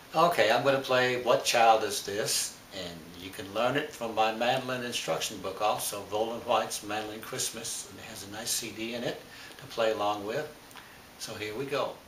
Okay, I'm going to play What Child Is This? And you can learn it from my mandolin instruction book also, Roland White's Mandolin Christmas, and it has a nice CD in it to play along with. So here we go.